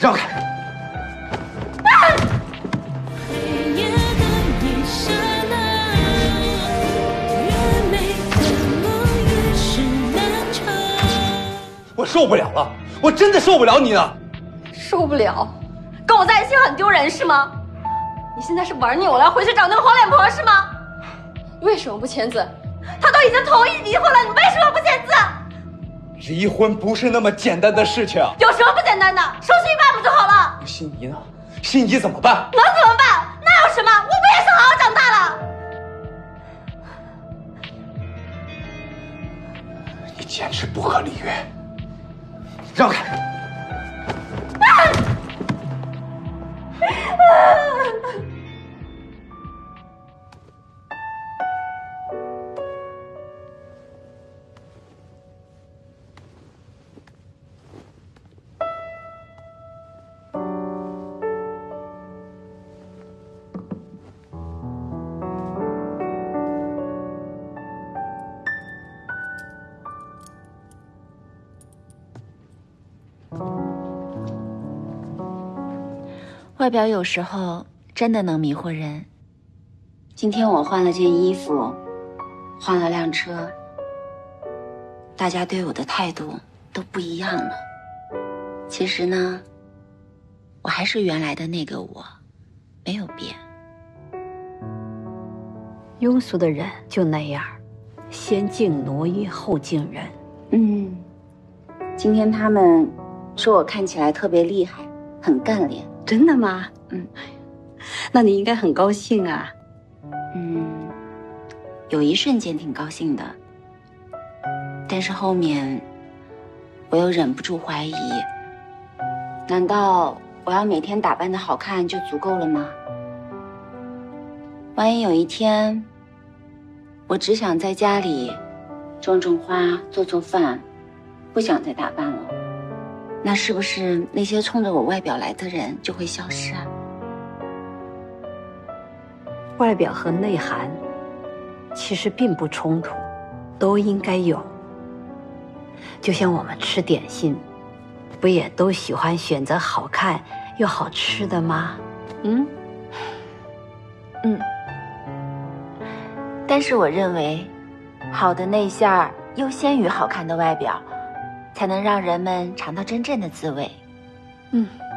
让开！我受不了了，我真的受不了你了。 受不了，跟我在一起很丢人是吗？你现在是玩扭了，回去找那个黄脸婆是吗？你为什么不签字？他都已经同意离婚了，你为什么不签字？ 离婚不是那么简单的事情。 有什么不简单的？手续一办不就好了？ 心怡呢？心怡怎么办？ 能怎么办？那有什么？我不也是好好长大了？ 你简直不可理喻！让开！ 外表有时候真的能迷惑人。今天我换了件衣服，换了辆车，大家对我的态度都不一样了。其实呢，我还是原来的那个我，没有变。 庸俗的人就那样，先敬奴役后敬人。 今天他们说我看起来特别厉害，很干练。 真的吗？那你应该很高兴啊。 有一瞬间挺高兴的，但是后面我又忍不住怀疑，难道我要每天打扮得好看就足够了吗？万一有一天我只想在家里种种花做做饭，不想再打扮了，那是不是那些冲着我外表来的人就会消失啊？ 外表和内涵其实并不冲突，都应该有。就像我们吃点心，不也都喜欢选择好看又好吃的吗？ 但是我认为，好的内馅儿优先于好看的外表，才能让人们尝到真正的滋味。